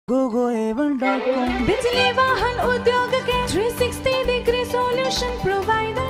gogoevan.com बिजली वाहन उद्योग के 360 डिग्री सॉल्यूशन प्रोवाइडर।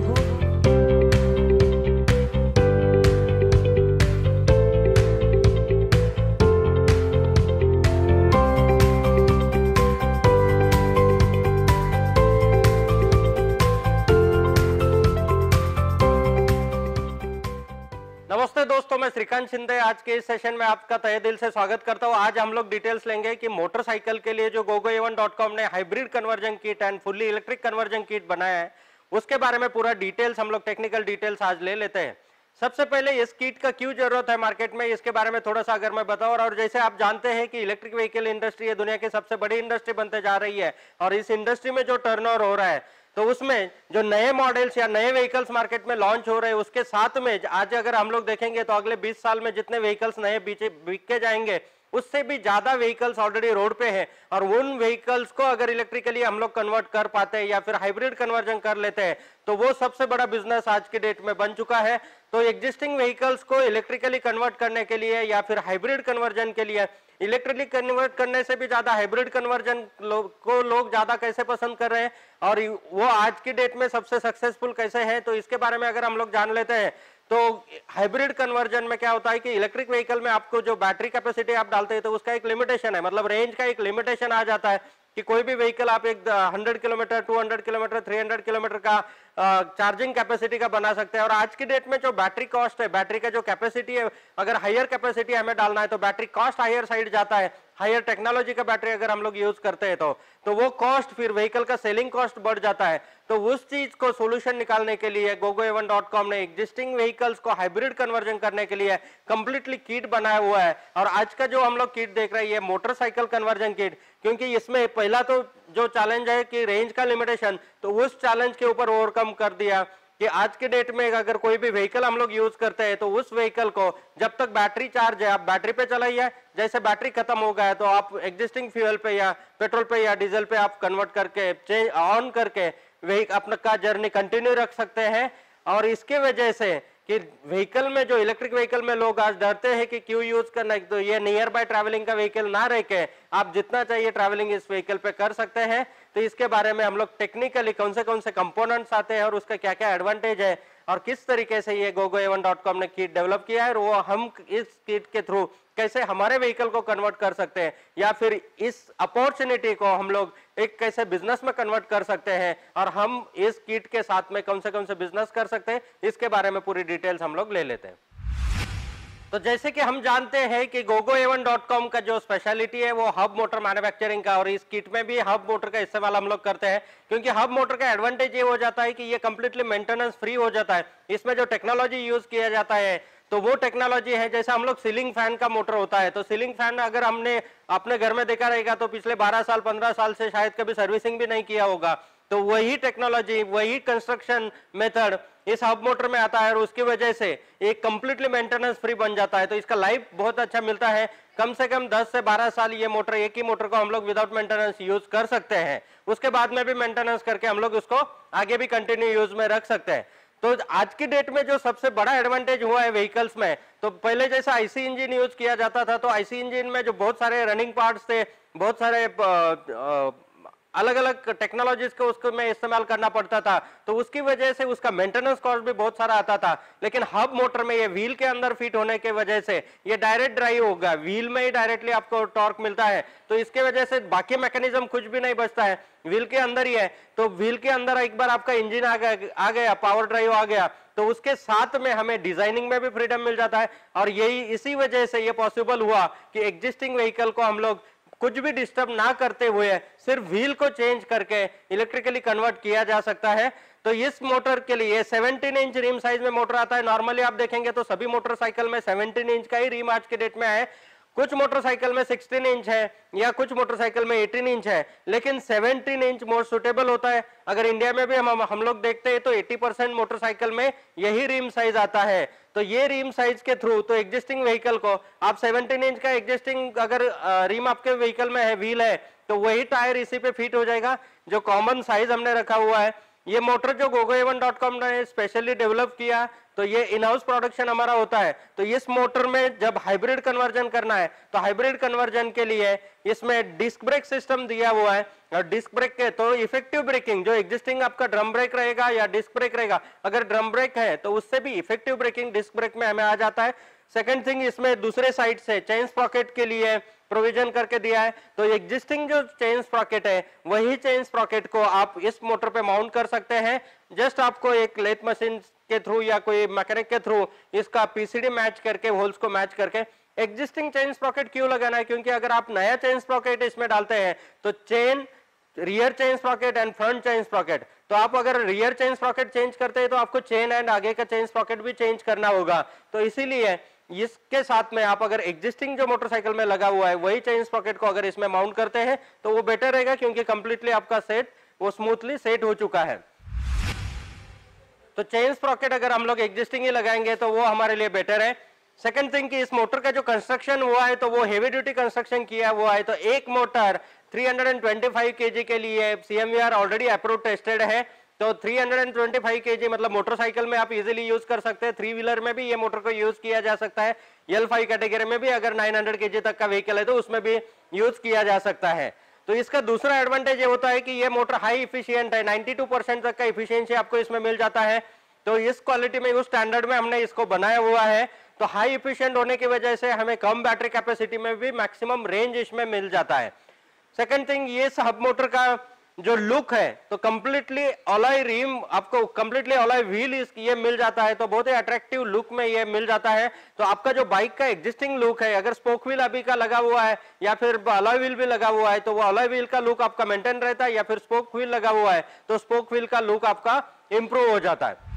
नमस्ते दोस्तों, मैं श्रीकांत शिंदे आज के इस सेशन में आपका तहे दिल से स्वागत करता हूं। आज हम लोग डिटेल्स लेंगे कि मोटरसाइकिल के लिए जो gogoevan.com ने hybrid conversion kit and fully electric conversion kit बनाया है, उसके बारे में पूरा डिटेल्स हम लोग टेक्निकल डिटेल्स आज ले लेते हैं। सबसे पहले इस किट का क्यों जरूरत है मार्केट में, इसके बारे में थोड़ा सा अगर मैं बताऊं। और जैसे आप जानते हैं कि इलेक्ट्रिक व्हीकल इंडस्ट्री है दुनिया की सबसे बड़ी इंडस्ट्री बनते जा रही है, और इस इंडस्ट्री में जो टर्नओवर हो रहा है, तो उसमें जो नए मॉडल्स या नए व्हीकल्स मार्केट में लॉन्च हो रहे हैं, उसके साथ में आज अगर हम लोग देखेंगे तो अगले 20 साल में जितने व्हीकल्स नए बिके जाएंगे, उससे भी ज्यादा व्हीकल्स ऑलरेडी रोड पे हैं। और उन व्हीकल्स को अगर इलेक्ट्रिकली हम लोग कन्वर्ट कर पाते हैं या फिर हाइब्रिड कन्वर्जन कर लेते हैं, तो वो सबसे बड़ा बिजनेस आज के डेट में बन चुका है। तो एग्जिस्टिंग व्हीकल्स को इलेक्ट्रिकली कन्वर्ट करने के लिए या फिर हाइब्रिड कन्वर्जन के लिए, इलेक्ट्रिकली कन्वर्ट करने से भी ज्यादा हाइब्रिड कन्वर्जन को लोग ज्यादा कैसे पसंद कर रहे हैं और वो आज की डेट में सबसे सक्सेसफुल कैसे है, तो इसके बारे में अगर हम लोग जान लेते हैं। तो हाइब्रिड कन्वर्जन में क्या होता है कि इलेक्ट्रिक व्हीकल में आपको जो बैटरी कैपेसिटी आप डालते हैं, तो उसका एक लिमिटेशन है, मतलब रेंज का एक लिमिटेशन आ जाता है कि कोई भी व्हीकल आप एक 100 किलोमीटर, 200 किलोमीटर, 300 किलोमीटर का चार्जिंग कैपेसिटी का बना सकते हैं। और आज की डेट में जो बैटरी कॉस्ट है, बैटरी का जो कैपेसिटी है, अगर हायर कैपेसिटी हमें डालना है तो बैटरी कॉस्ट हायर साइड जाता है। हायर टेक्नोलॉजी का बैटरी अगर हम लोग यूज करते हैं तो वो कॉस्ट फिर व्हीकल का सेलिंग कॉस्ट बढ़ जाता है। तो उस चीज को सोल्यूशन निकालने के लिए gogoevan.com ने एग्जिस्टिंग व्हीकल्स को हाइब्रिड कन्वर्जन करने के लिए कंप्लीटली किट बनाया हुआ है। और आज का जो हम लोग किट देख रहे हैं, मोटरसाइकिल कन्वर्जन किट, क्योंकि इसमें पहला तो जो चैलेंज है कि रेंज का लिमिटेशन, तो उस चैलेंज के ऊपर ओवरकम कर दिया कि आज के डेट में अगर कोई भी व्हीकल हम लोग यूज करते हैं तो उस व्हीकल को जब तक बैटरी चार्ज है आप बैटरी पे चलाइए, जैसे बैटरी खत्म हो गया है तो आप एग्जिस्टिंग फ्यूल पे या पेट्रोल पे या डीजल पे आप कन्वर्ट करके चेंज ऑन करके अपना का जर्नी कंटिन्यू रख सकते हैं। और इसके वजह से कि व्हीकल में जो इलेक्ट्रिक व्हीकल में लोग आज डरते हैं कि क्यों यूज करना है, तो ये नियर बाय ट्रैवलिंग का व्हीकल ना रह के आप जितना चाहिए ट्रैवलिंग इस व्हीकल पे कर सकते हैं। तो इसके बारे में हम लोग टेक्निकली कौन से कंपोनेंट्स आते हैं और उसका क्या क्या एडवांटेज है और किस तरीके से ये gogoevan.com ने किट डेवलप किया है, और वो हम इस किट के थ्रू कैसे हमारे व्हीकल को कन्वर्ट कर सकते हैं या फिर इस अपॉर्चुनिटी को हम लोग एक कैसे बिजनेस में कन्वर्ट कर सकते हैं, और हम इस किट के साथ में कौन से बिजनेस कर सकते हैं, इसके बारे में पूरी डिटेल्स हम लोग ले लेते हैं। तो जैसे कि हम जानते हैं कि gogoevan.com का जो स्पेशलिटी है वो हब मोटर मैन्युफैक्चरिंग का, और इस किट में भी हब मोटर का इस्तेमाल हम लोग करते हैं, क्योंकि हब मोटर का एडवांटेज ये हो जाता है कि ये कंप्लीटली मेंटेनेंस फ्री हो जाता है। इसमें जो टेक्नोलॉजी यूज किया जाता है तो वो टेक्नोलॉजी है, जैसे हम लोग सीलिंग फैन का मोटर होता है, तो सीलिंग फैन अगर हमने अपने घर में देखा रहेगा तो पिछले 12 साल 15 साल से शायद कभी सर्विसिंग भी नहीं किया होगा। तो वही टेक्नोलॉजी, वही कंस्ट्रक्शन मेथड इस हब मोटर में आता है, और उसकी वजह से एक कंप्लीटली मेंटेनेंस फ्री बन जाता है। तो इसका लाइफ बहुत अच्छा मिलता है, कम से कम 10 से 12 साल ये मोटर, एक ही मोटर को हम लोग विदाउट मेंटेनेंस यूज कर सकते हैं। उसके बाद में भी मेंटेनेंस करके हम लोग उसको आगे भी कंटिन्यू यूज में रख सकते हैं। तो आज की डेट में जो सबसे बड़ा एडवांटेज हुआ है व्हीकल्स में, तो पहले जैसा आईसी इंजन यूज किया जाता था, तो आईसी इंजन में जो बहुत सारे रनिंग पार्ट्स थे, बहुत सारे अलग अलग टेक्नोलॉजीज को उसको में इस्तेमाल करना पड़ता था, तो उसकी वजह से उसका मेंटेनेंस कॉस्ट भी बहुत सारा आता था। लेकिन हब मोटर में ये व्हील के अंदर फिट होने की वजह से ये डायरेक्ट ड्राइव होगा, व्हील में ही डायरेक्टली आपको टॉर्क मिलता है, तो इसके वजह से बाकी मैकेनिज्म कुछ भी नहीं बचता है, व्हील के अंदर ही है। तो व्हील के अंदर एक बार आपका इंजन आ गया, पावर ड्राइव आ गया, तो उसके साथ में हमें डिजाइनिंग में भी फ्रीडम मिल जाता है। और यही इसी वजह से ये पॉसिबल हुआ कि एग्जिस्टिंग व्हीकल को हम लोग कुछ भी डिस्टर्ब ना करते हुए सिर्फ व्हील को चेंज करके इलेक्ट्रिकली कन्वर्ट किया जा सकता है। तो इस मोटर के लिए 17 इंच रिम साइज में मोटर आता है। नॉर्मली आप देखेंगे तो सभी मोटरसाइकिल में 17 इंच का ही रिम आज के डेट में है, कुछ मोटरसाइकिल में 16 इंच है या कुछ मोटरसाइकिल में 18 इंच है, लेकिन 17 इंच मोर सुटेबल होता है। अगर इंडिया में भी हम लोग देखते हैं तो 80% मोटरसाइकिल में यही रिम साइज आता है। तो ये रिम साइज के थ्रू तो एग्जिस्टिंग व्हीकल को आप 17 इंच का एग्जिस्टिंग अगर रिम आपके व्हीकल में है, व्हील है, तो वही टायर इसी पे फिट हो जाएगा जो कॉमन साइज हमने रखा हुआ है। ये मोटर जो gogoa1.com ने स्पेशली डेवलप किया, तो ये इन हाउस प्रोडक्शन हमारा होता है। तो इस मोटर में जब हाइब्रिड कन्वर्जन करना है, तो हाइब्रिड कन्वर्जन के लिए इसमें डिस्क ब्रेक सिस्टम दिया हुआ है। और डिस्क ब्रेक के तो इफेक्टिव ब्रेकिंग, जो एग्जिस्टिंग आपका ड्रम ब्रेक रहेगा या डिस्क ब्रेक रहेगा, अगर ड्रम ब्रेक है तो उससे भी इफेक्टिव ब्रेकिंग डिस्क ब्रेक में हमें आ जाता है। सेकंड थिंग, इसमें दूसरे साइड से चेन स्प्रॉकेट के लिए प्रोविजन करके दिया है। तो एग्जिस्टिंग जो चेन स्प्रॉकेट है, वही चेन स्प्रॉकेट को आप इस मोटर पे माउंट कर सकते हैं। जस्ट आपको एक लेथ मशीन के थ्रू या कोई मैकेनिक के थ्रू इसका पीसीडी मैच करके, होल्स को मैच करके एग्जिस्टिंग चेन स्प्रॉकेट क्यों लगाना है, क्योंकि अगर आप नया चेन स्प्रॉकेट इसमें डालते हैं तो chain, rear chain sprocket and front chain sprocket, तो आप अगर रियर चेन स्प्रॉकेट चेंज करते हैं तो आपको चेन एंड आगे का चेन स्प्रॉकेट भी चेंज करना होगा। तो इसीलिए इसके साथ में आप अगर एग्जिस्टिंग जो मोटरसाइकिल में लगा हुआ है वही चेन स्प्रॉकेट को अगर इसमें माउंट करते हैं तो वो बेटर रहेगा, क्योंकि कंप्लीटली आपका सेट वो स्मूथली सेट हो चुका है। तो चेन स्प्रॉकेट अगर हम लोग एग्जिस्टिंग ही लगाएंगे तो वो हमारे लिए बेटर है। सेकंड थिंग कि इस मोटर का जो कंस्ट्रक्शन हुआ है तो वो हेवी ड्यूटी कंस्ट्रक्शन किया हुआ है। तो एक मोटर 325 केजी के लिए CMVR ऑलरेडी अप्रूव टेस्टेड है। तो 325 केजी मतलब मोटरसाइकिल में आप इजीली यूज कर सकते हैं। 3 व्हीलर में भी ये मोटर को यूज किया जा सकता है। L5 कैटेगरी में भी अगर 900 केजी तक का व्हीकल है तो उसमें भी यूज किया जा सकता है। तो इसका दूसरा एडवांटेज ये होता है कि ये मोटर हाई इफिशियंट है, 92% तक का इफिशियंसी आपको इसमें मिल जाता है। तो इस क्वालिटी में, उस स्टैंडर्ड में हमने इसको बनाया हुआ है। तो हाई इफिशियंट होने की वजह से हमें कम बैटरी कैपेसिटी में भी मैक्सिमम रेंज इसमें मिल जाता है। सेकंड थिंग, ये हब मोटर का जो लुक है तो कंप्लीटली अलॉय रिम, आपको कंप्लीटली अलॉय व्हील ये मिल जाता है। तो बहुत ही अट्रैक्टिव लुक में ये मिल जाता है। तो आपका जो बाइक का एग्जिस्टिंग लुक है, अगर स्पोक व्हील अभी का लगा हुआ है या फिर अलॉय व्हील भी लगा हुआ है तो वो अलॉय व्हील का लुक आपका मेंटेन रहता है, या फिर स्पोक व्हील लगा हुआ है तो स्पोक व्हील का लुक आपका इंप्रूव हो जाता है।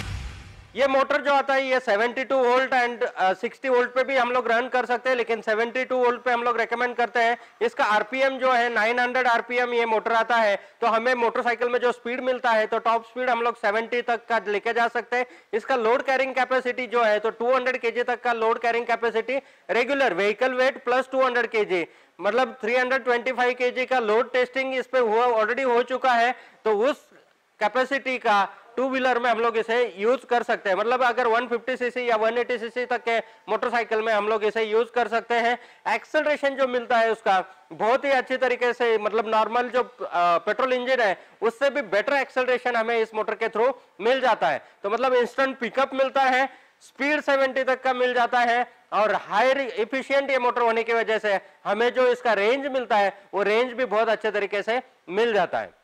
ये मोटर जो आता है ये 72 वोल्ट एंड 60 वोल्ट पे भी हम लोग रन कर सकते हैं, लेकिन 72 वोल्ट पे हम लोग रेकमेंड करते हैं। इसका आरपीएम जो है 900 आरपीएम ये मोटर आता है। तो हमें मोटरसाइकिल में जो स्पीड मिलता है तो टॉप स्पीड हम लोग 70 तक का लेके जा सकते हैं। इसका लोड कैरिंग कैपेसिटी जो है तो 200 केजी तक का load carrying capacity, regular vehicle weight plus 200 KG, मतलब 325 केजी का लोड टेस्टिंग इस पे हुआ ऑलरेडी हो चुका है। तो उस कैपेसिटी का 2 व्हीलर में हम लोग इसे यूज कर सकते हैं। मतलब अगर 150 सीसी या 180 सीसी तक के मोटरसाइकिल में हम लोग इसे यूज कर सकते हैं। एक्सेलरेशन जो मिलता है उसका बहुत ही अच्छी तरीके से, मतलब नॉर्मल जो पेट्रोल इंजन है उससे भी बेटर एक्सेलरेशन हमें इस मोटर के थ्रू मिल जाता है। तो मतलब इंस्टेंट पिकअप मिलता है, स्पीड 70 तक का मिल जाता है, और हायर इफिशियंट ये मोटर होने की वजह से हमें जो इसका रेंज मिलता है वो रेंज भी बहुत अच्छे तरीके से मिल जाता है।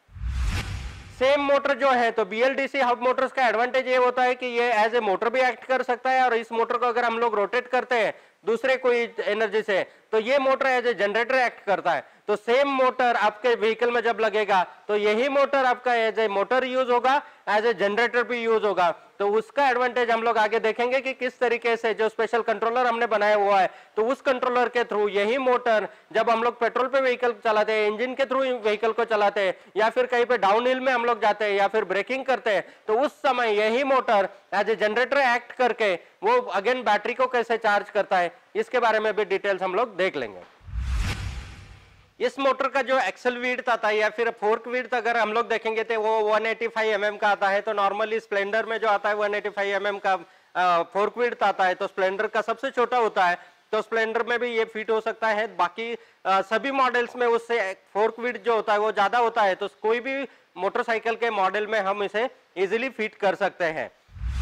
सेम मोटर जो है तो BLDC हब मोटर्स का एडवांटेज ये होता है कि ये एज ए मोटर भी एक्ट कर सकता है, और इस मोटर को अगर हम लोग रोटेट करते हैं दूसरे कोई एनर्जी से तो ये motor as a generator act करता है। तो सेम मोटर आपके व्हीकल में जब लगेगा तो यही मोटर आपका एज ए मोटर यूज होगा, एज ए जनरेटर भी यूज होगा। तो उसका एडवांटेज हम लोग आगे देखेंगे कि किस तरीके से जो स्पेशल कंट्रोलर हमने बनाया हुआ है तो उस कंट्रोलर के थ्रू यही मोटर जब हम लोग पेट्रोल पे व्हीकल चलाते हैं, इंजन के थ्रू व्हीकल को चलाते हैं, या फिर कहीं पे डाउन हिल में हम लोग जाते हैं या फिर ब्रेकिंग करते हैं, तो उस समय यही motor as a generator act करके वो अगेन बैटरी को कैसे चार्ज करता है इसके बारे में भी डिटेल्स हम लोग देख लेंगे। इस मोटर का जो एक्सल विड्थ आता है या फिर फोर्क विड्थ अगर हम लोग देखेंगे तो वो 185 mm का आता है। तो नॉर्मली स्प्लेंडर में जो आता है 185 mm का फोर्क विड्थ आता है। तो स्प्लेंडर का सबसे छोटा होता है, तो स्प्लेंडर में भी ये फिट हो सकता है। बाकी सभी मॉडल्स में उससे फोर्क विड्थ जो होता है वो ज्यादा होता है। तो कोई भी मोटरसाइकिल के मॉडल में हम इसे इजिली फिट कर सकते हैं।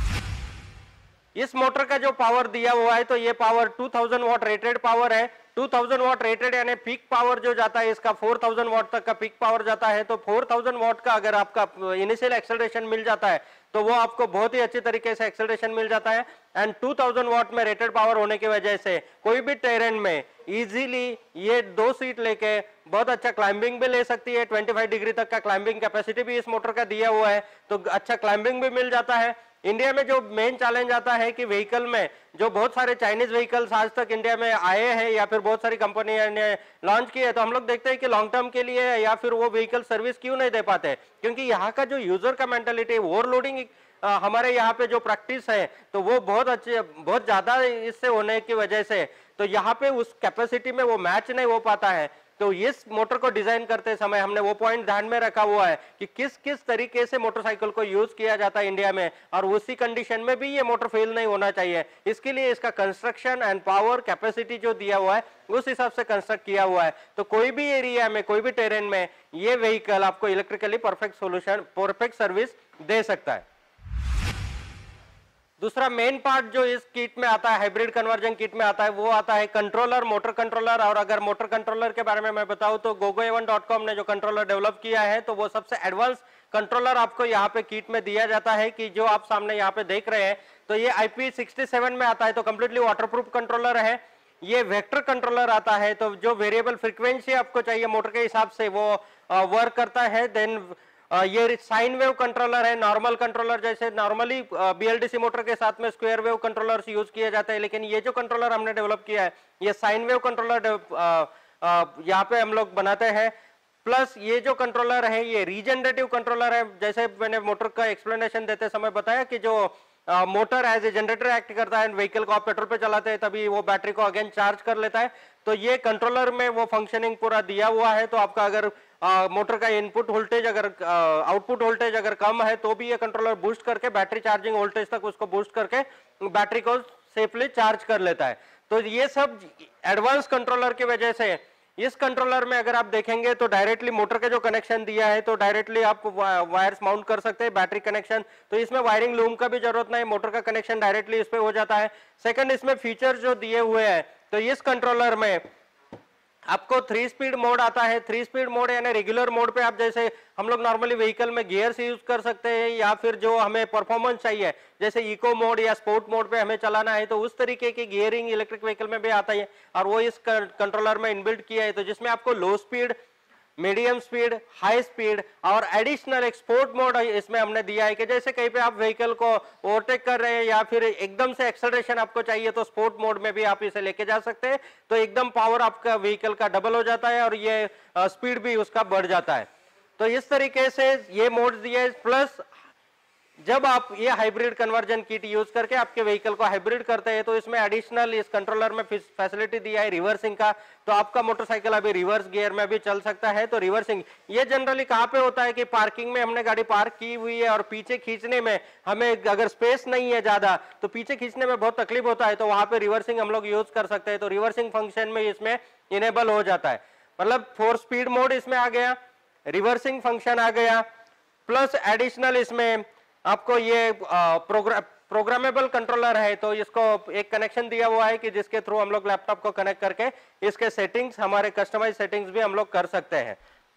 इस मोटर का जो पावर दिया हुआ है तो ये पावर 2000 वाट रेटेड पावर है। 2000 वाट रेटेड यानी पीक पावर जो जाता है इसका 4000 वाट तक का पीक पावर जाता है। तो 4000 वाट का अगर आपका इनिशियल एक्सेलरेशन मिल जाता है तो वो आपको बहुत ही अच्छी तरीके से एक्सेलरेशन मिल जाता है। एंड 2000 वाट में रेटेड पावर होने की वजह से कोई भी टेरेन में इजीली ये 2 सीट लेके बहुत अच्छा क्लाइंबिंग भी ले सकती है। 25 डिग्री तक का क्लाइंबिंग कैपेसिटी भी इस मोटर का दिया हुआ है, तो अच्छा क्लाइंबिंग भी मिल जाता है। इंडिया में जो मेन चैलेंज आता है कि व्हीकल में जो बहुत सारे चाइनीज व्हीकल्स आज तक इंडिया में आए हैं या फिर बहुत सारी कंपनियों ने लॉन्च किए, तो हम लोग देखते हैं कि लॉन्ग टर्म के लिए या फिर वो व्हीकल सर्विस क्यों नहीं दे पाते, क्योंकि यहाँ का जो यूजर का मेंटालिटी ओवरलोडिंग हमारे यहाँ पे जो प्रैक्टिस है तो वो बहुत ज्यादा इससे होने की वजह से तो यहाँ पे उस कैपेसिटी में वो मैच नहीं हो पाता है। तो इस मोटर को डिजाइन करते समय हमने वो पॉइंट ध्यान में रखा हुआ है कि किस किस तरीके से मोटरसाइकिल को यूज किया जाता है इंडिया में, और उसी कंडीशन में भी ये मोटर फेल नहीं होना चाहिए। इसके लिए इसका कंस्ट्रक्शन एंड पावर कैपेसिटी जो दिया हुआ है उस हिसाब से कंस्ट्रक्ट किया हुआ है। तो कोई भी एरिया में, कोई भी टेरेन में ये व्हीकल आपको electrically perfect solution, perfect service दे सकता है। दूसरा मेन पार्ट जो इस किट में आता है, हाइब्रिड कन्वर्जन किट में आता है, वो आता है कंट्रोलर, मोटर कंट्रोलर। और अगर मोटर कंट्रोलर के बारे में मैं बताऊं तो gogo-a1.com ने जो कंट्रोलर डेवलप किया है तो वो सबसे एडवांस कंट्रोलर आपको यहाँ पे किट में दिया जाता है कि जो आप सामने यहाँ पे देख रहे हैं। तो ये IP67 में आता है, तो कंप्लीटली वाटरप्रूफ कंट्रोलर है। ये वेक्टर कंट्रोलर आता है, तो जो वेरिएबल फ्रीक्वेंसी आपको चाहिए मोटर के हिसाब से वो वर्क करता है। देन ये साइन वेव कंट्रोलर है, नॉर्मल कंट्रोलर जैसे नॉर्मली BLDC मोटर के साथ में स्क्वायर वेव कंट्रोलर यूज किया जाता है, लेकिन ये जो कंट्रोलर हमने डेवलप किया है ये साइन वेव कंट्रोलर यहाँ पे हम लोग बनाते हैं। प्लस ये जो कंट्रोलर है ये रीजनरेटिव कंट्रोलर है। जैसे मैंने मोटर का एक्सप्लेनेशन देते समय बताया कि जो motor as a generator act करता है, व्हीकल को आप पेट्रोल पे चलाते हैं तभी वो बैटरी को अगेन चार्ज कर लेता है। तो ये कंट्रोलर में वो फंक्शनिंग पूरा दिया हुआ है। तो आपका अगर मोटर का इनपुट वोल्टेज अगर आउटपुट वोल्टेज अगर कम है तो भी ये कंट्रोलर बूस्ट करके बैटरी चार्जिंग वोल्टेज तक उसको बूस्ट करके बैटरी को सेफली चार्ज कर लेता है। तो ये सब एडवांस कंट्रोलर की वजह से इस कंट्रोलर में अगर आप देखेंगे तो डायरेक्टली मोटर के जो कनेक्शन दिया है तो डायरेक्टली आप वायर्स माउंट कर सकते हैं, बैटरी कनेक्शन। तो इसमें वायरिंग लूम का भी जरूरत नहीं, मोटर का कनेक्शन डायरेक्टली इस पे हो जाता है। सेकंड, इसमें फीचर जो दिए हुए हैं तो इस कंट्रोलर में आपको 3 स्पीड मोड आता है। 3 स्पीड मोड यानी रेगुलर मोड पे आप जैसे हम लोग नॉर्मली व्हीकल में गियर से यूज कर सकते हैं, या फिर जो हमें परफॉर्मेंस चाहिए जैसे इको मोड या स्पोर्ट मोड पे हमें चलाना है तो उस तरीके की गियरिंग इलेक्ट्रिक व्हीकल में भी आता है, और वो इस कंट्रोलर में इनबिल्ट किया है। तो जिसमें आपको low speed, medium speed, high speed और एडिशनल एक्सपोर्ट मोड इसमें हमने दिया है कि जैसे कहीं पे आप व्हीकल को ओवरटेक कर रहे हैं या फिर एकदम से एक्सेलरेशन आपको चाहिए तो स्पोर्ट मोड में भी आप इसे लेके जा सकते हैं। तो एकदम पावर आपका व्हीकल का डबल हो जाता है और ये स्पीड भी उसका बढ़ जाता है। तो इस तरीके से ये मोड दिए। प्लस जब आप ये हाइब्रिड कन्वर्जन किट यूज करके आपके व्हीकल को हाइब्रिड करते हैं तो इसमें एडिशनल इस कंट्रोलर में फैसिलिटी दिया है रिवर्सिंग का। तो आपका मोटरसाइकिल अभी रिवर्स गियर में भी चल सकता है। तो रिवर्सिंग ये जनरली कहाँ पे होता है कि पार्किंग में हमने गाड़ी पार्क की हुई है और पीछे खींचने में हमें अगर स्पेस नहीं है ज्यादा तो पीछे खींचने में बहुत तकलीफ होता है, तो वहां पे रिवर्सिंग हम लोग यूज कर सकते हैं। तो रिवर्सिंग फंक्शन में इसमें इनेबल हो जाता है, मतलब 4 स्पीड मोड इसमें आ गया, रिवर्सिंग फंक्शन आ गया, प्लस एडिशनल इसमें आपको ये प्रोग्रामेबल कंट्रोलर है। तो इसको एक कनेक्शन दिया हुआ है कि जिसके थ्रू हम लोग लैपटॉप को कनेक्ट करके इसके सेटिंग्स, हमारे कस्टमाइज सेटिंग्स भी हम लोग कर सकते हैं।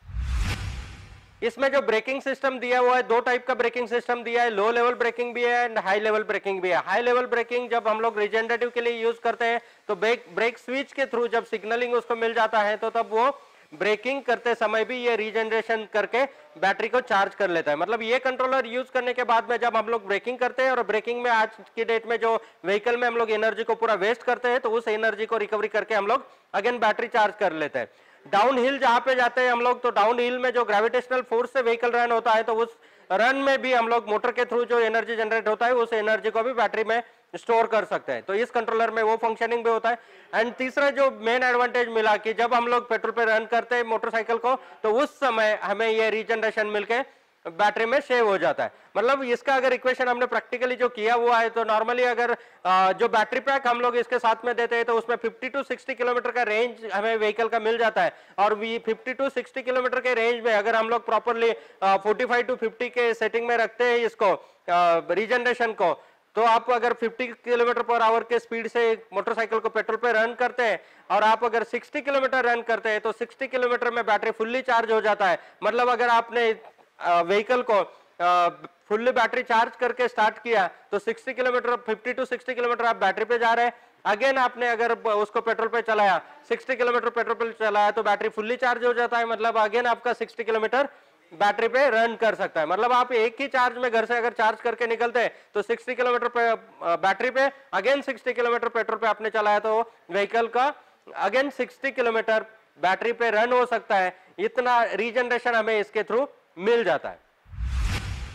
इसमें जो ब्रेकिंग सिस्टम दिया हुआ है, 2 टाइप का ब्रेकिंग सिस्टम दिया है, लो लेवल ब्रेकिंग भी है एंड हाई लेवल ब्रेकिंग भी है। हाई लेवल ब्रेकिंग जब हम लोग रिजनरेटिव के लिए यूज करते हैं तो ब्रेक स्विच के थ्रू जब सिग्नलिंग उसको मिल जाता है तो तब वो ब्रेकिंग करते समय भी ये रीजनरेशन करके बैटरी को चार्ज कर लेता है। मतलब ये कंट्रोलर यूज करने के बाद में जब हम लोग ब्रेकिंग करते हैं, और ब्रेकिंग में आज की डेट में जो व्हीकल में हम लोग एनर्जी को पूरा वेस्ट करते हैं तो उस एनर्जी को रिकवरी करके हम लोग अगेन बैटरी चार्ज कर लेते हैं। डाउन हिल जहां पे जाते हैं हम लोग, तो डाउन हिल में जो ग्रेविटेशनल फोर्स से व्हीकल रन होता है तो उस रन में भी हम लोग मोटर के थ्रू जो एनर्जी जनरेट होता है उस एनर्जी को भी बैटरी में स्टोर कर सकते हैं। तो इस कंट्रोलर में वो फंक्शनिंग भी होता है। एंड तीसरा जो मेन एडवांटेज मिला कि जब हम लोग पेट्रोल पे रन करते हैं मोटरसाइकिल को तो उस समय हमें ये रीजनरेशन मिलके बैटरी में सेव हो जाता है। मतलब इसका अगर इक्वेशन हमने प्रैक्टिकली जो किया हुआ है तो नॉर्मली अगर जो बैटरी पैक हम लोग इसके साथ में देते हैं तो उसमें 50 to 60 किलोमीटर का रेंज हमें व्हीकल का मिल जाता है। और 50 to 60 किलोमीटर के रेंज में अगर हम लोग प्रॉपरली 45 to 50 के सेटिंग में रखते हैं इसको रीजनरेशन को, तो आप अगर 50 किलोमीटर पर आवर के स्पीड से मोटरसाइकिल को पेट्रोल पे रन करते हैं और आप अगर 60 किलोमीटर रन करते हैं तो 60 किलोमीटर में बैटरी फुल्ली चार्ज हो जाता है। मतलब अगर आपने व्हीकल को फुल्ली बैटरी चार्ज करके स्टार्ट किया तो 60 किलोमीटर, 50 to 60 किलोमीटर आप बैटरी पे जा रहे हैं। अगेन आपने अगर उसको पेट्रोल पे चलाया, 60 किलोमीटर पेट्रोल पे चलाया तो बैटरी फुल्ली चार्ज हो जाता है। मतलब अगेन आपका 60 किलोमीटर बैटरी पे रन कर सकता है। मतलब आप एक ही चार्ज में घर से अगर चार्ज करके निकलते हैं तो 60 किलोमीटर पे बैटरी पे, अगेन 60 किलोमीटर पेट्रोल पे आपने चलाया तो व्हीकल का अगेन 60 किलोमीटर बैटरी पे रन हो सकता है। इतना रीजनरेशन हमें इसके थ्रू मिल जाता है।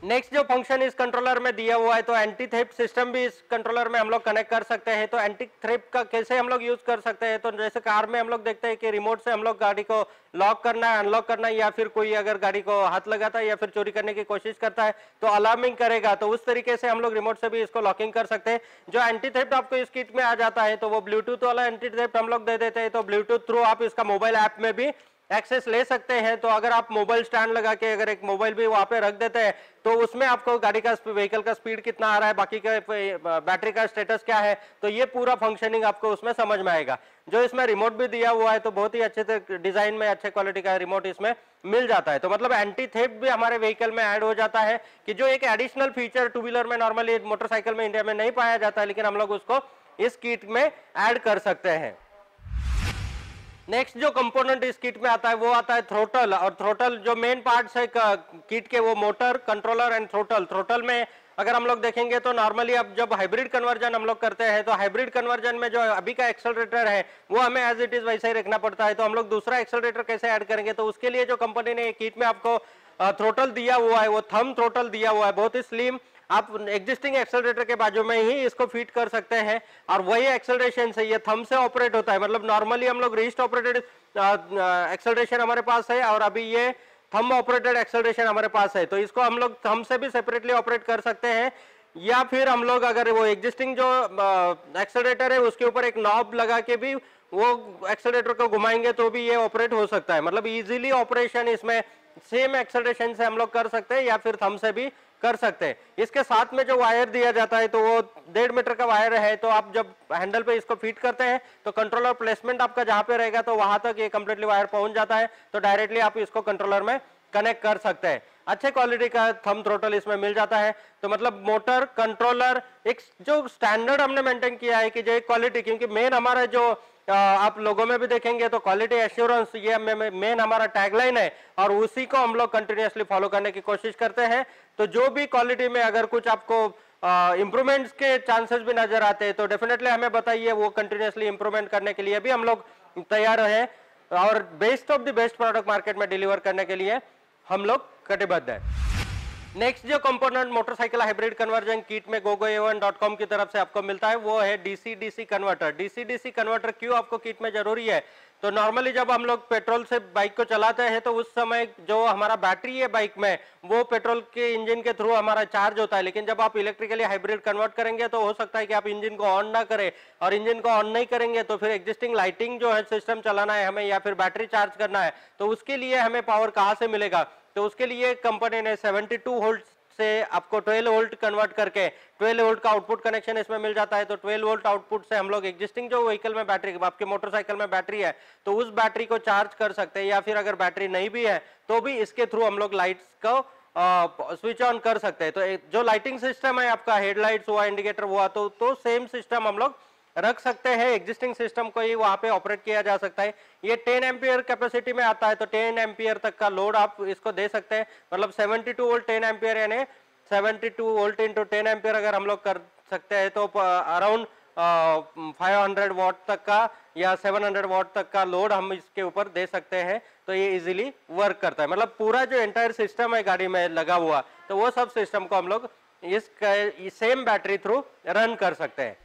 नेक्स्ट जो फंक्शन इस कंट्रोलर में दिया हुआ है, तो एंटी थेफ्ट सिस्टम भी इस कंट्रोलर में हम लोग कनेक्ट कर सकते हैं। तो एंटी थेफ्ट का कैसे हम लोग यूज कर सकते हैं, तो जैसे कार में हम लोग देखते हैं कि रिमोट से हम लोग गाड़ी को लॉक करना है, अनलॉक करना है, या फिर कोई अगर गाड़ी को हाथ लगाता है या फिर चोरी करने की कोशिश करता है तो अलार्मिंग करेगा, तो उस तरीके से हम लोग रिमोट से भी इसको लॉकिंग कर सकते हैं। जो एंटी थेफ्ट आपको इस किट में आ जाता है तो वो ब्लूटूथ वाला एंटी थेफ्ट हम लोग दे देते हैं। तो ब्लूटूथ थ्रू आप इसका मोबाइल ऐप में भी एक्सेस ले सकते हैं। तो अगर आप मोबाइल स्टैंड लगा के अगर एक मोबाइल भी वहां पे रख देते हैं तो उसमें आपको गाड़ी का व्हीकल का स्पीड कितना आ रहा है, बाकी का बैटरी का स्टेटस क्या है, तो ये पूरा फंक्शनिंग आपको उसमें समझ में आएगा। जो इसमें रिमोट भी दिया हुआ है तो बहुत ही अच्छे से डिजाइन में अच्छे क्वालिटी का रिमोट इसमें मिल जाता है। तो मतलब एंटी थेफ्ट भी हमारे व्हीकल में ऐड हो जाता है, कि जो एक एडिशनल फीचर टू व्हीलर में नॉर्मली मोटरसाइकिल में इंडिया में नहीं पाया जाता है, लेकिन हम लोग उसको इस किट में ऐड कर सकते हैं। नेक्स्ट जो कंपोनेंट इस किट में आता है वो आता है थ्रोटल। और थ्रोटल जो मेन पार्ट्स है किट के वो motor, controller and throttle. Throttle में अगर हम लोग देखेंगे तो नॉर्मली अब जब हाइब्रिड कन्वर्जन हम लोग करते हैं तो हाइब्रिड कन्वर्जन में जो अभी का एक्सेलरेटर है वो हमें एज इट इज वैसे ही रखना पड़ता है। तो हम लोग दूसरा एक्सेलरेटर कैसे ऐड करेंगे, तो उसके लिए जो कंपनी ने किट में आपको थ्रोटल दिया हुआ है वो थंब थ्रोटल दिया हुआ है, बहुत ही स्लिम। आप एक्जिस्टिंग एक्सेलरेटर के बाजू में ही इसको फिट कर सकते हैं और वही एक्सेलरेशन से ये थंब से ऑपरेट होता है। मतलब नॉर्मली हम लोग रिस्ट ऑपरेटेड एक्सेलरेशन हमारे पास है और अभी ये थंब ऑपरेटेड एक्सेलरेशन हमारे पास है, तो इसको हम लोग थंब से भी सेपरेटली ऑपरेट कर सकते हैं। या फिर हम लोग अगर वो एग्जिस्टिंग जो एक्सेलरेटर है उसके ऊपर एक नॉब लगा के भी वो एक्सेलरेटर को घुमाएंगे तो भी ये ऑपरेट हो सकता है। मतलब इजीली ऑपरेशन इसमें सेम एक्सेलरेशन से हम लोग कर सकते हैं या फिर थंब से भी कर सकते हैं। इसके साथ में जो वायर दिया जाता है तो वो 1.5 मीटर का वायर है। तो आप जब हैंडल पे इसको फिट करते हैं तो कंट्रोलर प्लेसमेंट आपका जहां पे रहेगा तो वहां तक ये कंप्लीटली वायर पहुंच जाता है, तो डायरेक्टली आप इसको कंट्रोलर में कनेक्ट कर सकते हैं। अच्छे क्वालिटी का थंब थ्रोटल इसमें मिल जाता है। तो मतलब मोटर, कंट्रोलर, एक जो स्टैंडर्ड हमने मेंटेन किया है कि जो क्वालिटी, क्योंकि मेन हमारा जो आप लोगों में भी देखेंगे तो क्वालिटी एश्योरेंस ये मेन हमारा टैगलाइन है और उसी को हम लोग कंटिन्यूअसली फॉलो करने की कोशिश करते हैं। तो जो भी क्वालिटी में अगर कुछ आपको इंप्रूवमेंट्स के चांसेस भी नजर आते हैं तो डेफिनेटली हमें बताइए, वो कंटिन्यूअसली इंप्रूवमेंट करने के लिए भी हम लोग तैयार हैं और best of the best product market में डिलीवर करने के लिए हम लोग कटिबद्ध है। नेक्स्ट जो component motorcycle hybrid conversion kit में gogoa1.com की तरफ से आपको मिलता है वो है DC DC converter. DC DC converter क्यों आपको किट में जरूरी है, तो नॉर्मली जब हम लोग पेट्रोल से बाइक को चलाते हैं तो उस समय जो हमारा बैटरी है बाइक में वो पेट्रोल के इंजन के थ्रू हमारा चार्ज होता है। लेकिन जब आप इलेक्ट्रिकली हाइब्रिड कन्वर्ट करेंगे तो हो सकता है कि आप इंजन को ऑन ना करें, और इंजन को ऑन नहीं करेंगे तो फिर एग्जिस्टिंग लाइटिंग जो है सिस्टम चलाना है हमें या फिर बैटरी चार्ज करना है, तो उसके लिए हमें पावर कहाँ से मिलेगा। तो उसके लिए कंपनी ने 72 वोल्ट से आपको 12 वोल्ट कन्वर्ट करके 12 वोल्ट का आउटपुट कनेक्शन इसमें मिल जाता है। तो 12 वोल्ट आउटपुट से हम लोग एग्जिस्टिंग जो व्हीकल में बैटरी, आपके मोटरसाइकिल में बैटरी है तो उस बैटरी को चार्ज कर सकते हैं, या फिर अगर बैटरी नहीं भी है तो भी इसके थ्रू हम लोग लाइट्स को स्विच ऑन कर सकते हैं। तो जो लाइटिंग सिस्टम है आपका, हेडलाइट्स हुआ, इंडिकेटर हुआ, तो सेम सिस्टम हम लोग रख सकते हैं। एग्जिस्टिंग सिस्टम को ही वहां पे ऑपरेट किया जा सकता है। ये 10 एम्पियर कैपेसिटी में आता है, तो 10 एम्पियर तक का लोड आप इसको दे सकते हैं। मतलब 72 वोल्ट 10 एम्पियर यानी 72 वोल्ट इंटू 10 एम्पियर अगर हम लोग कर सकते हैं तो अराउंड 500 वॉट तक का या 700 वॉट तक का लोड हम इसके ऊपर दे सकते हैं। तो ये इजीली वर्क करता है। मतलब पूरा जो एंटायर सिस्टम है गाड़ी में लगा हुआ, तो वो सब सिस्टम को हम लोग इस सेम बैटरी थ्रू रन कर सकते हैं।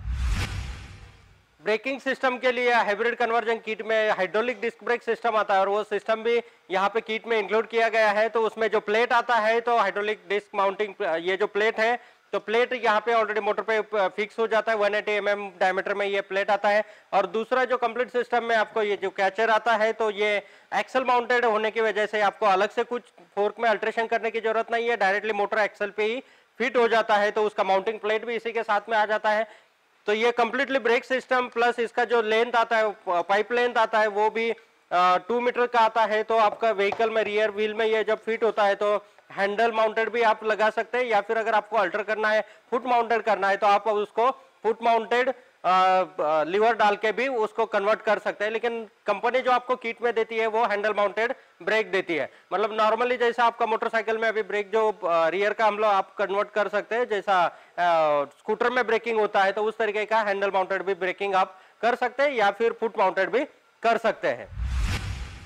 ब्रेकिंग सिस्टम के लिए हाइब्रिड कन्वर्जन किट में हाइड्रोलिक डिस्क ब्रेक सिस्टम आता है और वो सिस्टम भी यहाँ पे किट में इंक्लूड किया गया है। तो उसमें जो प्लेट आता है तो हाइड्रोलिक डिस्क माउंटिंग, ये जो प्लेट है तो प्लेट यहाँ पे ऑलरेडी मोटर पे फिक्स हो जाता है। 180 mm डायमीटर में ये प्लेट आता है। और दूसरा जो कंप्लीट सिस्टम में आपको ये जो कैचर आता है तो ये एक्सल माउंटेड होने की वजह से आपको अलग से कुछ फोर्क में अल्ट्रेशन करने की जरूरत नहीं है, डायरेक्टली मोटर एक्सल पे ही फिट हो जाता है। तो उसका माउंटिंग प्लेट भी इसी के साथ में आ जाता है। तो ये कंप्लीटली ब्रेक सिस्टम प्लस इसका जो लेंथ आता है, पाइप लेंथ आता है, वो भी 2 मीटर का आता है। तो आपका व्हीकल में रियर व्हील में ये जब फिट होता है तो हैंडल माउंटेड भी आप लगा सकते हैं, या फिर अगर आपको अल्टर करना है, फुट माउंटेड करना है, तो आप उसको फुट माउंटेड लीवर डाल के भी उसको कन्वर्ट कर सकते हैं। लेकिन कंपनी जो आपको किट में देती है वो हैंडल माउंटेड ब्रेक देती है। मतलब नॉर्मली जैसा आपका मोटरसाइकिल में अभी ब्रेक जो रियर का हम लोग आप कन्वर्ट कर सकते हैं, जैसा स्कूटर में ब्रेकिंग होता है, तो उस तरीके का हैंडल माउंटेड भी ब्रेकिंग आप कर सकते हैं या फिर फुट माउंटेड भी कर सकते हैं।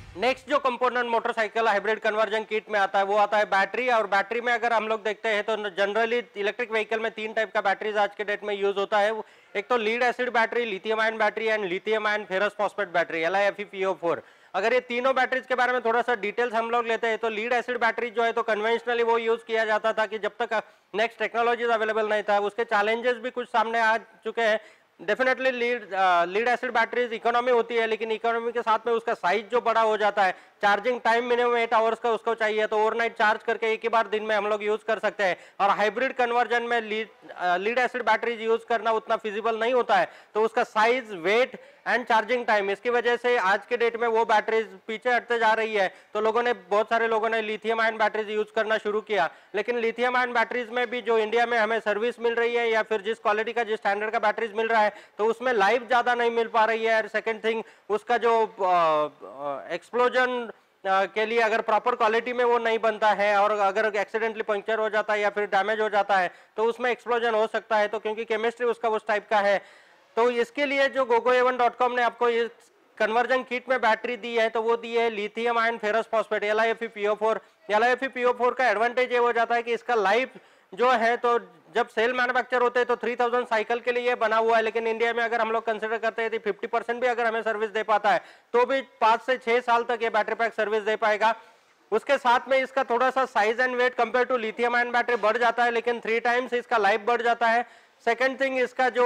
नेक्स्ट जो component motorcycle hybrid conversion kit में आता है वो आता है बैटरी। और बैटरी में अगर हम लोग देखते हैं तो जनरली इलेक्ट्रिक व्हीकल में 3 टाइप का बैटरीज आज के डेट में यूज होता है। एक तो lead acid battery, lithium ion battery and lithium ion ferrous phosphate battery LiFePO4। अगर ये तीनों बैटरीज के बारे में थोड़ा सा डिटेल्स हम लोग लेते हैं तो लीड एसिड बैटरी जो है तो कन्वेंशनली वो यूज किया जाता था कि जब तक नेक्स्ट टेक्नोलॉजीज अवेलेबल नहीं था। उसके चैलेंजेस भी कुछ सामने आ चुके हैं। Definitely lead acid batteries economy होती है, लेकिन इकोनॉमी के साथ में उसका साइज जो बड़ा हो जाता है, चार्जिंग टाइम मिनिमम 8 आवर्स का उसको चाहिए, तो ओवरनाइट चार्ज करके एक ही बार दिन में हम लोग यूज कर सकते हैं। और हाइब्रिड कन्वर्जन में लीड एसिड बैटरीज यूज करना उतना फिजिबल नहीं होता है, तो उसका size, weight and charging time, इसकी वजह से आज के डेट में वो बैटरीज पीछे हटते जा रही है। तो बहुत सारे लोगों ने लिथियम आयन बैटरीज यूज करना शुरू किया। लेकिन लिथियम आयन बैटरीज में भी जो इंडिया में हमें सर्विस मिल रही है या फिर जिस क्वालिटी का, जिस स्टैंडर्ड का बैटरीज मिल रहा है, तो उसमें लाइफ ज्यादा नहीं मिल पा रही है। सेकंड थिंग, उसका जो एक्सप्लोजन के लिए अगर प्रॉपर क्वालिटी में वो नहीं बनता है और अगर एक्सीडेंटली पंक्चर हो जाता है या फिर डैमेज हो जाता है तो उसमें एक्सप्लोजन हो सकता है। तो क्योंकि केमिस्ट्री उसका उस टाइप का है, तो इसके लिए जो gogo-a1.com ने आपको इस कन्वर्जन किट में बैटरी दी है तो वो दी है lithium ion ferrous phosphate LiFePO4। LiFePO4 का एडवांटेज ये हो जाता है कि इसका लाइफ जो है, तो जब सेल मैन्युफैक्चर होते हैं तो 3000 साइकिल के लिए बना हुआ है, लेकिन इंडिया में अगर हम लोग कंसिडर करते हैं तो 50% भी अगर हमें सर्विस दे पाता है तो भी 5 से 6 साल तक ये बैटरी पैक सर्विस दे पाएगा। उसके साथ में इसका थोड़ा सा size and weight compare to lithium ion battery बढ़ जाता है, लेकिन 3 टाइम्स इसका लाइफ बढ़ जाता है। सेकेंड थिंग, इसका जो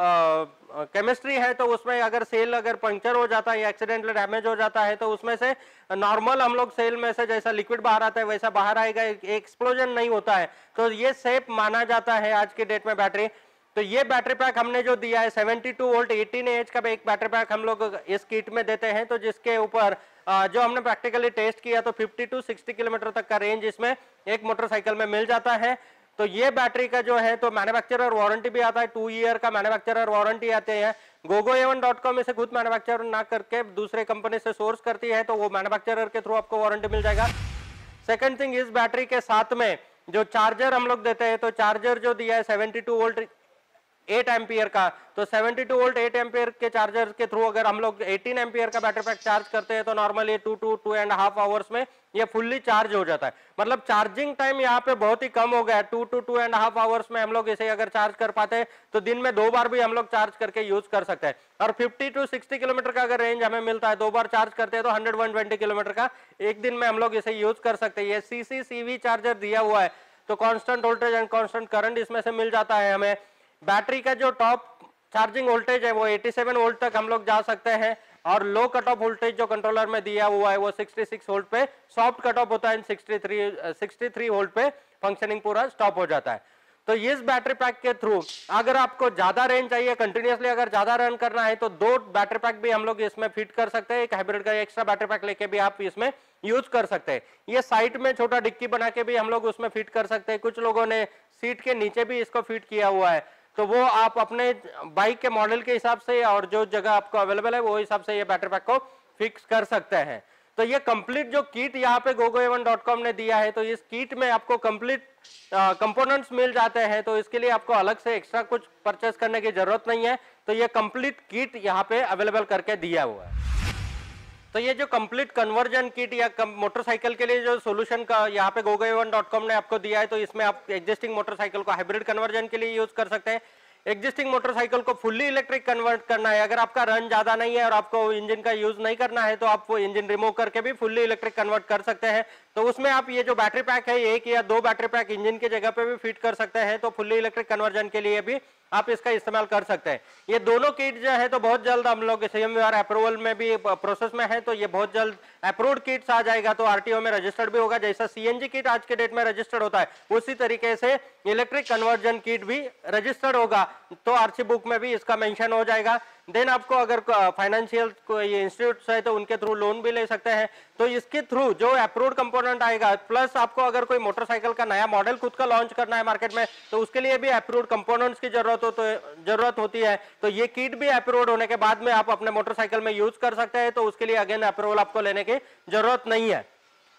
केमिस्ट्री है तो उसमें अगर सेल अगर पंक्चर हो जाता है या एक्सीडेंटली डैमेज हो जाता है तो उसमें से नॉर्मल हम लोग सेल में से जैसा लिक्विड बाहर आता है वैसा बाहर आएगा, एक्सप्लोजन नहीं होता है। तो ये सेफ माना जाता है आज के डेट में बैटरी। तो ये बैटरी पैक हमने जो दिया है 72 वोल्ट 18 एच का एक बैटरी पैक हम लोग इस किट में देते हैं। तो जिसके ऊपर जो हमने प्रैक्टिकली टेस्ट किया तो 50 to 60 किलोमीटर तक का रेंज इसमें एक मोटरसाइकिल में मिल जाता है। तो ये बैटरी का जो है तो मैन्युफैक्चरर वारंटी भी आता है, 2 ईयर का मैन्युफैक्चरर वारंटी आते हैं। gogo-a1.com इसे खुद मैन्युफैक्चर ना करके दूसरे कंपनी से सोर्स करती है, तो वो मैन्युफैक्चरर के थ्रू आपको वारंटी मिल जाएगा। सेकंड थिंग, इस बैटरी के साथ में जो चार्जर हम लोग देते हैं तो चार्जर जो दिया है 72 वोल्ट 8 एम्पियर का, तो 72 वोल्ट 8 एम्पियर के चार्जर के थ्रू अगर हम लोग 18 एम्पियर का बैटरी पैक चार्ज करते हैं तो नॉर्मली 2 to 2.5 आवर्स में ये फुल्ली चार्ज हो जाता है। मतलब चार्जिंग टाइम यहाँ पे बहुत ही कम हो गया है। 2 to 2.5 आवर्स में हम लोग इसे अगर चार्ज कर पाते हैं तो दिन में 2 बार भी हम लोग चार्ज करके यूज कर सकते हैं। और 50 to 60 किलोमीटर का अगर रेंज हमें मिलता है, 2 बार चार्ज करते हैं तो 100-120 किलोमीटर का एक दिन में हम लोग इसे यूज कर सकते हैं। ये CCCV चार्जर दिया हुआ है, तो constant voltage and constant current इसमें से मिल जाता है हमें। बैटरी का जो टॉप चार्जिंग वोल्टेज है वो 87 वोल्ट तक हम लोग जा सकते हैं, और लो कट ऑफ वोल्टेज जो कंट्रोलर में दिया हुआ है वो 66 वोल्ट पे सॉफ्ट कट ऑफ होता है, 63 वोल्ट पे फंक्शनिंग पूरा स्टॉप हो जाता है। तो इस बैटरी पैक के थ्रू अगर आपको ज्यादा रेंज चाहिए, कंटिन्यूअसली अगर ज्यादा रन करना है, तो 2 बैटरी पैक भी हम लोग इसमें फिट कर सकते हैं। एक हाइब्रिड का एक्स्ट्रा बैटरी पैक लेके भी आप इसमें यूज कर सकते हैं। ये साइड में छोटा डिक्की बना के भी हम लोग उसमें फिट कर सकते हैं। कुछ लोगों ने सीट के नीचे भी इसको फिट किया हुआ है, तो वो आप अपने बाइक के मॉडल के हिसाब से और जो जगह आपको अवेलेबल है वो हिसाब से ये बैटरी पैक को फिक्स कर सकते हैं। तो ये कंप्लीट जो किट यहाँ पे gogo-a1.com ने दिया है, तो इस किट में आपको कंप्लीट कंपोनेंट्स मिल जाते हैं, तो इसके लिए आपको अलग से एक्स्ट्रा कुछ परचेस करने की जरूरत नहीं है। तो ये कंप्लीट किट यहाँ पे अवेलेबल करके दिया हुआ है। तो ये जो कंप्लीट कन्वर्जन किट या मोटरसाइकिल के लिए जो सोल्यूशन का यहाँ पे gogo-a1.com ने आपको दिया है, तो इसमें आप एग्जिस्टिंग मोटरसाइकिल को हाइब्रिड कन्वर्जन के लिए यूज कर सकते हैं। एग्जिस्टिंग मोटरसाइकिल को फुल्ली इलेक्ट्रिक कन्वर्ट करना है, अगर आपका रन ज्यादा नहीं है और आपको इंजन का यूज नहीं करना है तो आप वो इंजन रिमूव करके भी फुल्ली इलेक्ट्रिक कन्वर्ट कर सकते हैं। तो उसमें आप ये जो बैटरी पैक है 1 या 2 बैटरी पैक इंजन की जगह पे भी फिट कर सकते हैं, तो फुल्ली इलेक्ट्रिक कन्वर्जन के लिए भी आप इसका इस्तेमाल कर सकते हैं। ये दोनों किट जो है तो बहुत जल्द हम लोग CMVR अप्रूवल में भी प्रोसेस में है, तो ये बहुत जल्द अप्रूव्ड किट्स आ जाएगा, तो RTO में रजिस्टर्ड भी होगा। जैसा CNG किट आज के डेट में रजिस्टर्ड होता है उसी तरीके से इलेक्ट्रिक कन्वर्जन किट भी रजिस्टर्ड होगा, तो RC बुक में भी इसका मेंशन हो जाएगा। देन आपको अगर फाइनेंशियल कोई इंस्टीट्यूट है तो उनके थ्रू लोन भी ले सकते हैं। तो इसके थ्रू जो अप्रूव्ड कंपोनेंट आएगा, प्लस आपको अगर कोई मोटरसाइकिल का नया मॉडल खुद का लॉन्च करना है मार्केट में, तो उसके लिए भी अप्रूव्ड कंपोनेंट्स की जरूरत होती है। तो ये किट भी अप्रूव्ड होने के बाद में आप अपने मोटरसाइकिल में यूज कर सकते हैं, तो उसके लिए अगेन अप्रूवल आपको लेने की जरूरत नहीं है।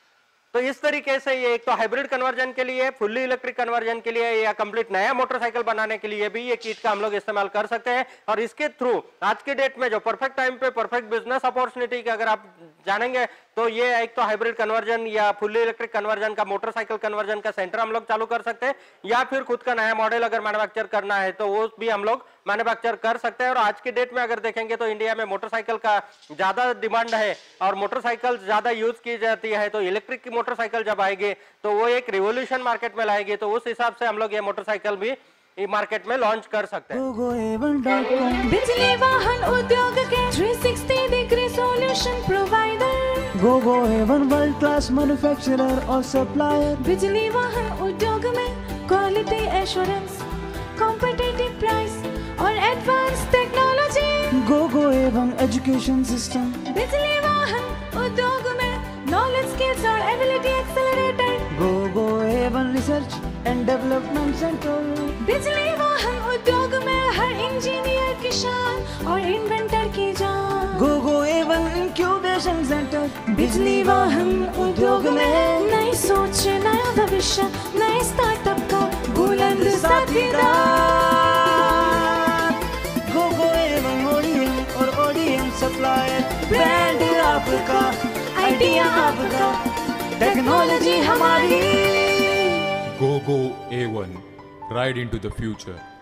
तो इस तरीके से ये एक तो हाइब्रिड कन्वर्जन के लिए, फुल्ली इलेक्ट्रिक कन्वर्जन के लिए या कंप्लीट नया मोटरसाइकिल बनाने के लिए भी ये किट का हम लोग इस्तेमाल कर सकते हैं। और इसके थ्रू आज के डेट में जो परफेक्ट टाइम पे परफेक्ट बिजनेस अपॉर्चुनिटी की अगर आप जानेंगे तो ये एक तो हाइब्रिड कन्वर्जन या फुल्ली इलेक्ट्रिक कन्वर्जन का, मोटरसाइकिल कन्वर्जन का सेंटर हम लोग चालू कर सकते हैं, या फिर खुद का नया मॉडल अगर मैन्युफैक्चर करना है तो वो भी हम लोग मैन्युफैक्चर कर सकते हैं। और आज की डेट में अगर देखेंगे तो इंडिया में मोटरसाइकिल का ज्यादा डिमांड है और मोटरसाइकिल ज्यादा यूज की जाती है, तो इलेक्ट्रिक की मोटरसाइकिल जब आएगी तो वो एक रिवोल्यूशन मार्केट में लाएगी। तो उस हिसाब से हम लोग ये मोटरसाइकिल भी मार्केट में लॉन्च कर सकते हैं। बिजली वाहन उद्योग के 360 degree solution provider GoGo A1 world class manufacturer और सप्लायर। बिजली वाहन उद्योग में क्वालिटी एश्योरेंस, कॉम्पिटिटिव प्राइस और advance technology. GoGo A1 education system. बिजली वाहन उद्योग में नॉलेज, स्किल्स और ability accelerator. GoGo A1 research and development centre. बिजली वाहन उद्योग में हर इंजीनियर की शान और इन्वेंटर की जान। GoGo A1 incubation centre. बिजली वाहन उद्योग में नई सोच, नया भविष्य, नए स्टार्टअप का बुलंद साथीदार। GoGo A1 ODM और ODM सप्लायर। ब्रांड आपका, आइडिया आपका, टेक्नोलॉजी हमारी। GoGo A1, ride into the future.